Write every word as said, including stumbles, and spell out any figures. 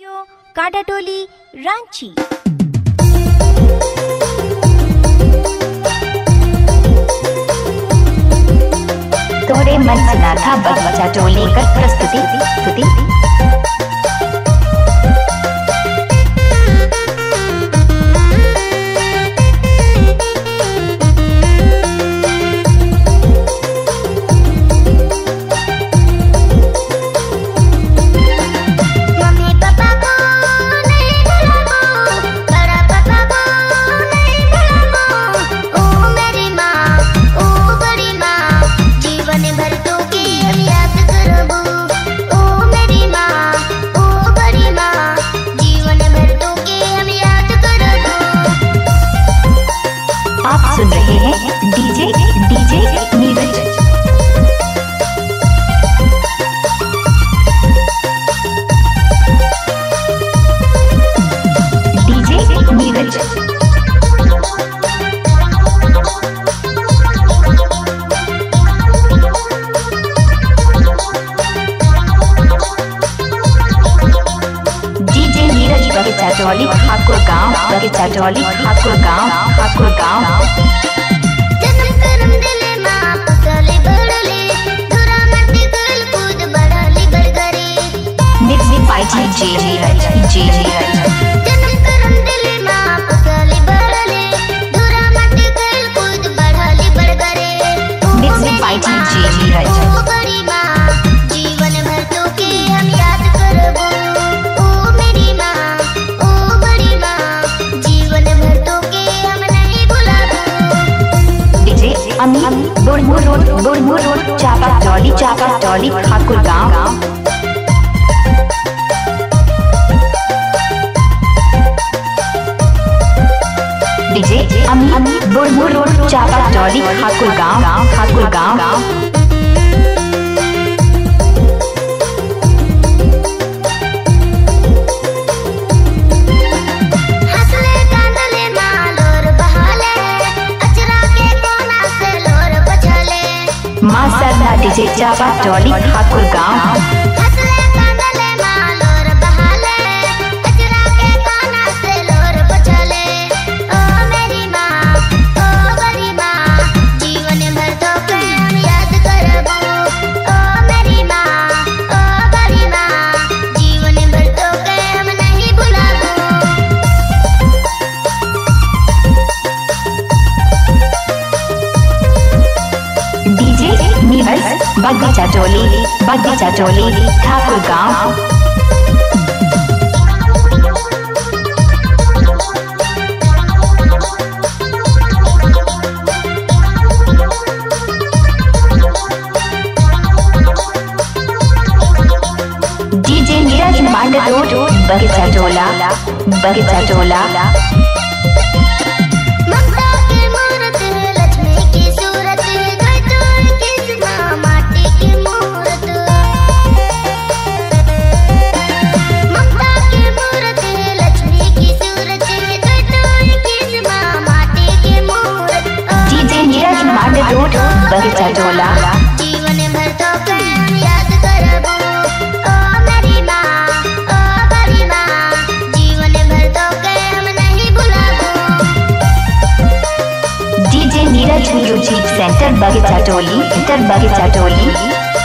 Studio काटाटोली Ranchi. तोरे मन सुना था बगीचा टोली कर प्रस्तुति स्तुति सुन रहे हैं DJ DJ Neeraj. DJ Neeraj DJ Neeraj Bagicha Toli ठाकुर गांव बगीचा टोली ठाकुर गांव ठाकुर गांव। जी जी नीरज जी नीरज बुढ़मू रोड बुढ़मू रोड चापा टोली चापा टोली ठाकुर गांव। डीजे अमी अमी बुढ़मू रोड चापा टोली ठाकुर गांव ठाकुर गांव। माँ सरना डीजे चापा टोली ठाकुर गांव। बगीचा टोली बगीचा टोली ठाकुर गांव। डीजे नीरज मांड रोड बगीचा टोला बगीचा टोला। रोड बगीचा टोला जीवन भर तो प्रेम याद करबो ओ मेरी माँ ओ बड़ी माँ जीवन भर तो प्रेम नहीं भुलाबो। DJ Neeraj music centre Bagicha Toli inter बगीचा टोली।